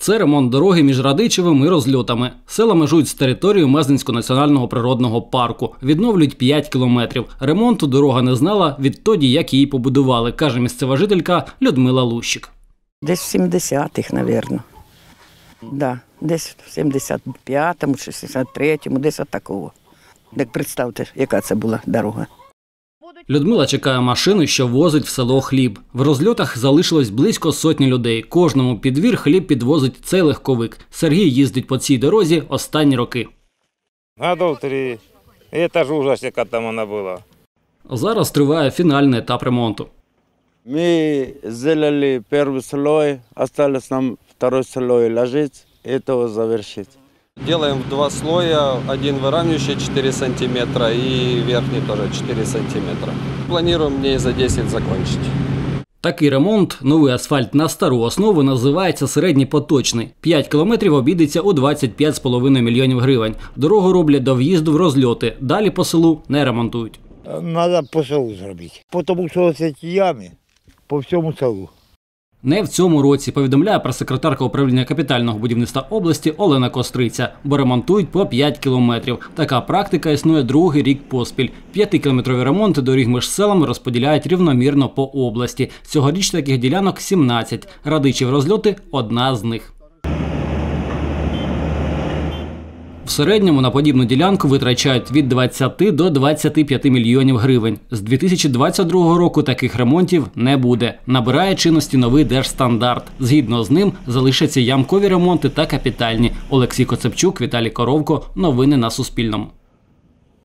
Це ремонт дороги між Радичевим і Розльотами. Села межують з територією Мезенського національного природного парку. Відновлюють 5 кілометрів. Ремонту дорога не знала відтоді, як її побудували, каже місцева жителька Людмила Лущик. Десь в 70-х, мабуть. Да, десь в 75-му, 63-му, десь от такого. Так представте, яка це була дорога. Людмила чекає машину, що возить в село хліб. В Розльотах залишилось близько сотні людей. Кожному під двір хліб підвозить цей легковик. Сергій їздить по цій дорозі останні роки. Годів 3. Це ж ужас, яка там вона була. Зараз триває фінальний етап ремонту. Ми зробили перший слой, залишилось нам другий слой ложити, цього завершити. Делаем в 2 слоя, один выравнивающий 4 сантиметра и верхний тоже 4 сантиметра. Планируем дней за 10 закончить. Такий ремонт, новий асфальт на стару основу, називається середньопоточний. 5 кілометрів обійдеться у 25,5 мільйонів гривень. Дорогу роблять до в'їзду в Розльоти. Далі по селу не ремонтують. Треба по селу зробити, тому що ці ями по всьому селу. Не в цьому році, повідомляє прес-секретарка управління капітального будівництва області Олена Костриця, бо ремонтують по 5 кілометрів. Така практика існує другий рік поспіль. 5-кілометрові ремонти доріг між селами розподіляють рівномірно по області. Цьогоріч таких ділянок 17. Радичів Розльоти – одна з них. В середньому на подібну ділянку витрачають від 20 до 25 мільйонів гривень. З 2022 року таких ремонтів не буде. Набирає чинності новий держстандарт. Згідно з ним залишаться ямкові ремонти та капітальні. Олексій Коцепчук, Віталій Коровко. Новини на Суспільному.